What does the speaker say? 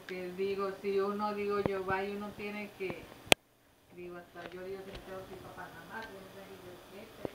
que digo, si uno, digo yo, va y uno tiene que, digo, hasta yo digo que me tengo que ir para Panamá, yo no sé, y yo, ¿qué?